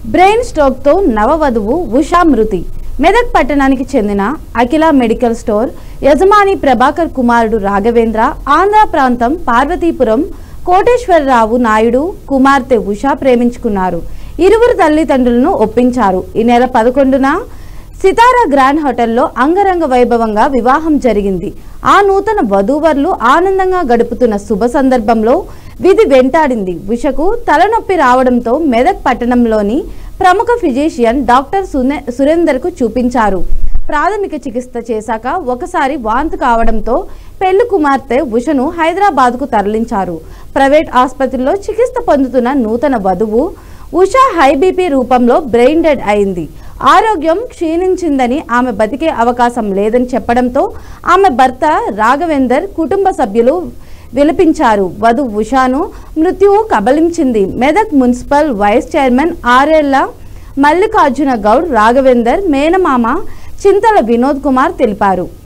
Brain stroke తో నవవధువు ఉషా మృతి. మెదక్ పట్టణానికి చెందిన అఖిల మెడికల్ స్టోర్ యజమాని ప్రభాకర్ కుమారుడు రాఘవేంద్ర ఆంధ్ర ప్రాంతం పార్వతీపురం కోటేశ్వరరావు నాయుడు కుమార్తె ఉషా ప్రేమించుకున్నారు. ఇరువురు తల్లిదండ్రులను ఒప్పించారు. ఈ నెల 11న సితారా గ్రాండ్ హోటల్లో అంగరంగ వైభవంగా వివాహం జరిగింది. ఆ నూతన వధూవరులు ఆనందంగా గడుపుతున్న శుభ సందర్భంలో విధి వెంటాడింది. ఉషకు తలనొప్పి రావడంతో మెదక్ పట్టణంలోని ప్రముఖ ఫిజిషియన్ డాక్టర్ సురేందర్ కు చూపించారు. ప్రాథమిక చికిత్స చేశాక ఒకసారి వాంతి కావడంతో పెళ్లి కుమార్తె ఉషను హైదరాబాద్ కు తరలించారు. ప్రైవేట్ ఆసుపత్రిలో చికిత్స పొందుతున్న నూతన వధువు ఉష హై బీపీ రూపంలో బ్రెయిన్ డెడ్ అయింది. ఆరోగ్యం క్షీణించిందని, ఆమె బతికే అవకాశం లేదని చెప్పడంతో ఆమె భర్త రాఘవేందర్ కుటుంబ సభ్యులు విలపించారు. వధువు ఉషాను మృత్యువు కబలించింది. మెదక్ మున్సిపల్ వైస్ చైర్మన్ ఆరేళ్ల మల్లికార్జున గౌడ్ రాఘవేందర్ మేనమామ చింతల వినోద్ కుమార్ తెలిపారు.